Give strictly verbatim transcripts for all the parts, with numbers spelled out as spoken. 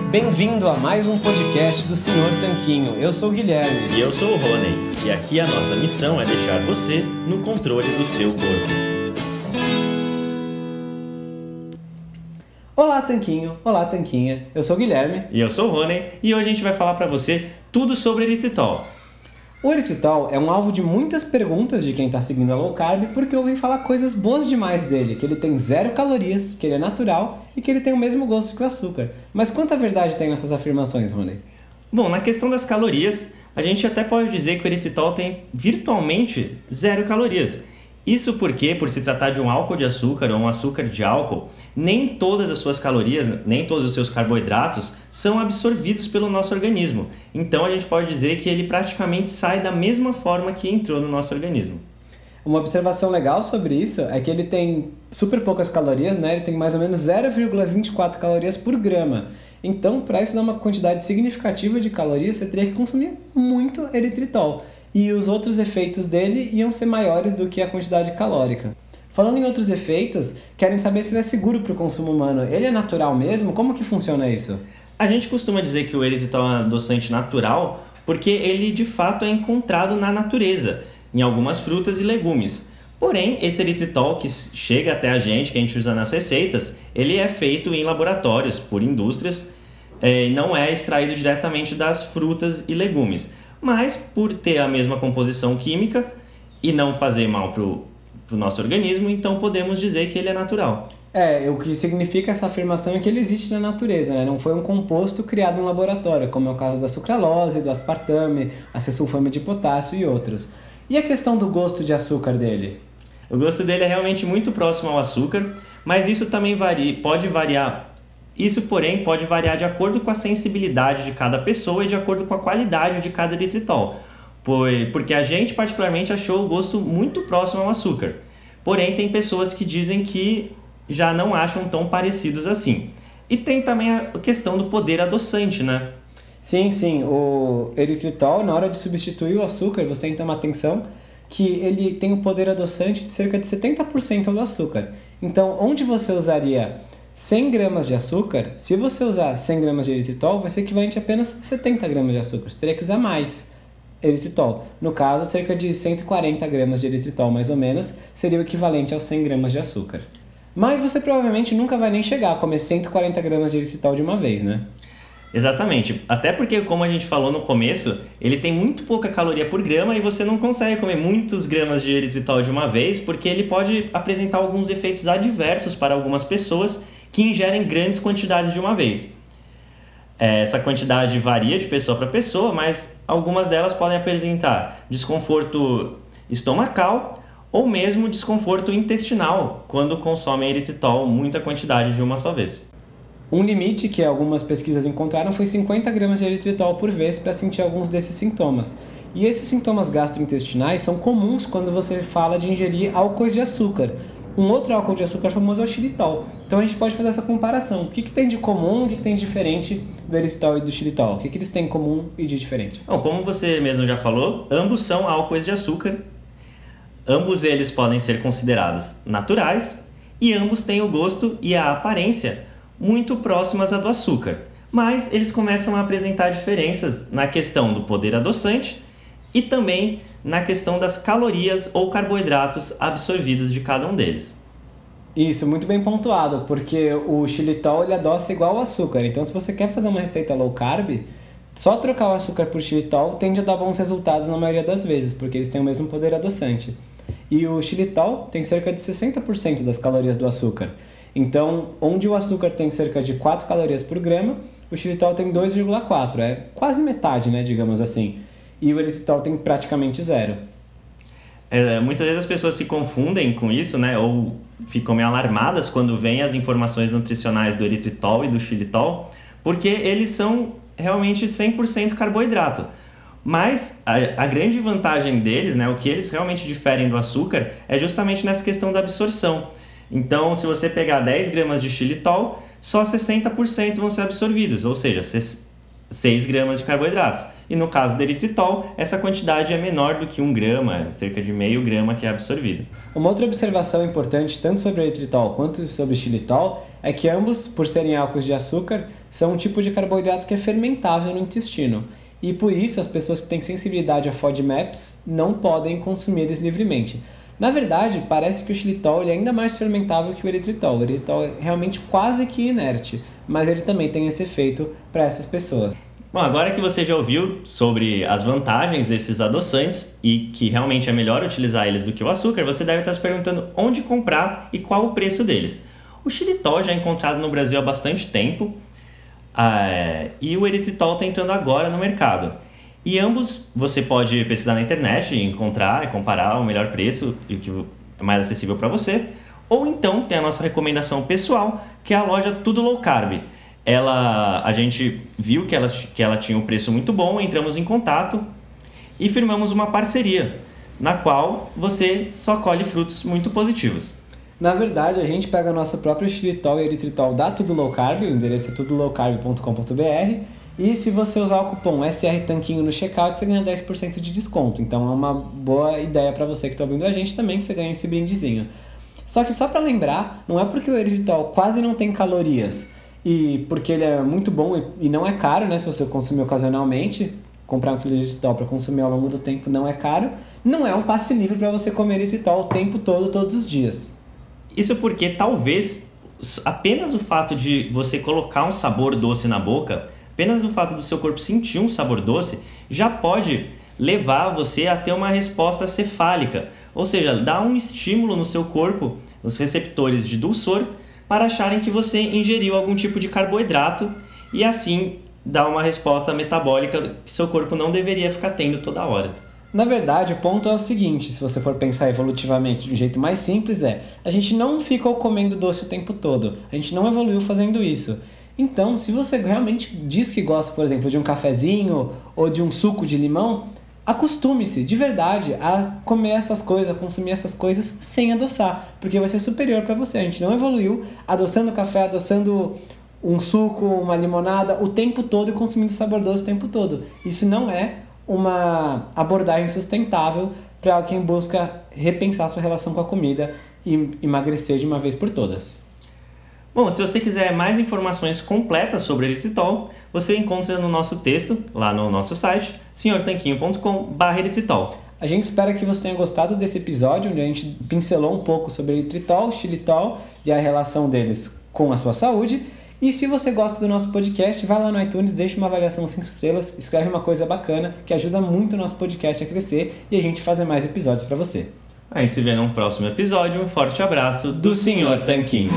Bem-vindo a mais um podcast do senhor Tanquinho. Eu sou o Guilherme. E eu sou o Rony. E aqui a nossa missão é deixar você no controle do seu corpo. Olá, Tanquinho. Olá, Tanquinha. Eu sou o Guilherme. E eu sou o Rony. E hoje a gente vai falar para você tudo sobre eritritol. O eritritol é um alvo de muitas perguntas de quem está seguindo a low carb, porque ouvem falar coisas boas demais dele, que ele tem zero calorias, que ele é natural e que ele tem o mesmo gosto que o açúcar. Mas quanta verdade tem nessas afirmações, Rony? Bom, na questão das calorias, a gente até pode dizer que o eritritol tem virtualmente zero calorias. Isso porque, por se tratar de um álcool de açúcar ou um açúcar de álcool, nem todas as suas calorias, nem todos os seus carboidratos são absorvidos pelo nosso organismo. Então a gente pode dizer que ele praticamente sai da mesma forma que entrou no nosso organismo. Uma observação legal sobre isso é que ele tem super poucas calorias, né? Ele tem mais ou menos zero vírgula vinte e quatro calorias por grama. Então, para isso dar uma quantidade significativa de calorias, você teria que consumir muito eritritol. E os outros efeitos dele iam ser maiores do que a quantidade calórica. Falando em outros efeitos, querem saber se ele é seguro para o consumo humano. Ele é natural mesmo? Como que funciona isso? A gente costuma dizer que o eritritol é um adoçante natural porque ele de fato é encontrado na natureza, em algumas frutas e legumes. Porém, esse eritritol que chega até a gente, que a gente usa nas receitas, ele é feito em laboratórios, por indústrias, e não é extraído diretamente das frutas e legumes. Mas, por ter a mesma composição química e não fazer mal para o nosso organismo, então podemos dizer que ele é natural. É, o que significa essa afirmação é que ele existe na natureza, né? Não foi um composto criado em laboratório, como é o caso da sucralose, do aspartame, a acesulfame de potássio e outros. E a questão do gosto de açúcar dele? O gosto dele é realmente muito próximo ao açúcar, mas isso também varia, pode variar. Isso, porém, pode variar de acordo com a sensibilidade de cada pessoa e de acordo com a qualidade de cada eritritol, porque a gente particularmente achou o gosto muito próximo ao açúcar. Porém, tem pessoas que dizem que já não acham tão parecidos assim. E tem também a questão do poder adoçante, né? Sim, sim. O eritritol, na hora de substituir o açúcar, você tem que tomar atenção que ele tem o poder adoçante de cerca de setenta por cento do açúcar. Então, onde você usaria cem gramas de açúcar, se você usar cem gramas de eritritol, vai ser equivalente a apenas setenta gramas de açúcar. Você teria que usar mais eritritol. No caso, cerca de cento e quarenta gramas de eritritol, mais ou menos, seria o equivalente aos cem gramas de açúcar. Mas você provavelmente nunca vai nem chegar a comer cento e quarenta gramas de eritritol de uma vez, né? Exatamente. Até porque, como a gente falou no começo, ele tem muito pouca caloria por grama e você não consegue comer muitos gramas de eritritol de uma vez, porque ele pode apresentar alguns efeitos adversos para algumas pessoas que ingerem grandes quantidades de uma vez. Essa quantidade varia de pessoa para pessoa, mas algumas delas podem apresentar desconforto estomacal ou mesmo desconforto intestinal quando consomem eritritol muita quantidade de uma só vez. Um limite que algumas pesquisas encontraram foi cinquenta gramas de eritritol por vez para sentir alguns desses sintomas. E esses sintomas gastrointestinais são comuns quando você fala de ingerir álcoois de açúcar. Um outro álcool de açúcar famoso é o xilitol. Então a gente pode fazer essa comparação. O que, que tem de comum e o que, que tem de diferente do eritritol e do xilitol? O que, que eles têm em comum e de diferente? Bom, como você mesmo já falou, ambos são álcoois de açúcar. Ambos eles podem ser considerados naturais e ambos têm o gosto e a aparência muito próximas à do açúcar. Mas eles começam a apresentar diferenças na questão do poder adoçante e também na questão das calorias ou carboidratos absorvidos de cada um deles. Isso, muito bem pontuado, porque o xilitol ele adoça igual ao açúcar. Então, se você quer fazer uma receita low carb, só trocar o açúcar por xilitol tende a dar bons resultados na maioria das vezes, porque eles têm o mesmo poder adoçante. E o xilitol tem cerca de sessenta por cento das calorias do açúcar. Então, onde o açúcar tem cerca de quatro calorias por grama, o xilitol tem dois vírgula quatro, é quase metade, né, digamos assim. E o eritritol tem praticamente zero. É, muitas vezes as pessoas se confundem com isso, né? Ou ficam meio alarmadas quando veem as informações nutricionais do eritritol e do xilitol, porque eles são realmente cem por cento carboidrato. Mas a, a grande vantagem deles, né, o que eles realmente diferem do açúcar, é justamente nessa questão da absorção. Então, se você pegar dez gramas de xilitol, só sessenta por cento vão ser absorvidos, ou seja, seis gramas de carboidratos. E no caso do eritritol, essa quantidade é menor do que um grama, cerca de meio grama que é absorvido. Uma outra observação importante, tanto sobre o eritritol quanto sobre o xilitol, é que ambos, por serem álcools de açúcar, são um tipo de carboidrato que é fermentável no intestino. E por isso, as pessoas que têm sensibilidade a FODMAPs não podem consumir eles livremente. Na verdade, parece que o xilitol ele é ainda mais fermentável que o eritritol. O eritritol é realmente quase que inerte, mas ele também tem esse efeito para essas pessoas. Bom, agora que você já ouviu sobre as vantagens desses adoçantes e que realmente é melhor utilizar eles do que o açúcar, você deve estar se perguntando onde comprar e qual o preço deles. O xilitol já é encontrado no Brasil há bastante tempo uh, e o eritritol está entrando agora no mercado. E ambos você pode pesquisar na internet e encontrar e comparar o melhor preço e o que é mais acessível para você. Ou então tem a nossa recomendação pessoal, que é a loja Tudo Low Carb. Ela, a gente viu que ela, que ela tinha um preço muito bom, entramos em contato e firmamos uma parceria, na qual você só colhe frutos muito positivos. Na verdade, a gente pega a nossa própria xilitol e eritritol da Tudo Low Carb, o endereço é tudo low carb ponto com ponto b r, e se você usar o cupom S R Tanquinho no checkout, você ganha dez por cento de desconto. Então é uma boa ideia para você que está ouvindo a gente também, que você ganha esse brindezinho. Só que só para lembrar, não é porque o eritritol quase não tem calorias e porque ele é muito bom e não é caro, né? Se você consumir ocasionalmente, comprar um quilo de eritritol para consumir ao longo do tempo não é caro, não é um passe livre para você comer eritritol o tempo todo, todos os dias. Isso porque talvez apenas o fato de você colocar um sabor doce na boca, apenas o fato do seu corpo sentir um sabor doce, já pode levar você a ter uma resposta cefálica, ou seja, dar um estímulo no seu corpo, nos receptores de dulçor, para acharem que você ingeriu algum tipo de carboidrato e assim dar uma resposta metabólica que seu corpo não deveria ficar tendo toda hora. Na verdade, o ponto é o seguinte, se você for pensar evolutivamente de um jeito mais simples, é a gente não ficou comendo doce o tempo todo, a gente não evoluiu fazendo isso. Então, se você realmente diz que gosta, por exemplo, de um cafezinho ou de um suco de limão, acostume-se, de verdade, a comer essas coisas, a consumir essas coisas sem adoçar, porque vai ser superior para você. A gente não evoluiu adoçando café, adoçando um suco, uma limonada o tempo todo e consumindo sabor doce o tempo todo. Isso não é uma abordagem sustentável para quem busca repensar sua relação com a comida e emagrecer de uma vez por todas. Bom, se você quiser mais informações completas sobre eritritol, você encontra no nosso texto, lá no nosso site, senhor tanquinho ponto com barra eritritol. A gente espera que você tenha gostado desse episódio, onde a gente pincelou um pouco sobre eritritol, xilitol e a relação deles com a sua saúde. E se você gosta do nosso podcast, vai lá no iTunes, deixa uma avaliação cinco estrelas, escreve uma coisa bacana, que ajuda muito o nosso podcast a crescer e a gente fazer mais episódios para você. A gente se vê num próximo episódio. Um forte abraço do senhor Tanquinho.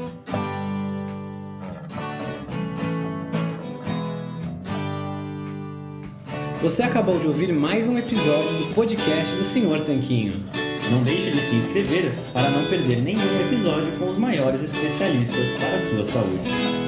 Você acabou de ouvir mais um episódio do podcast do senhor Tanquinho. Não deixe de se inscrever para não perder nenhum episódio com os maiores especialistas para a sua saúde.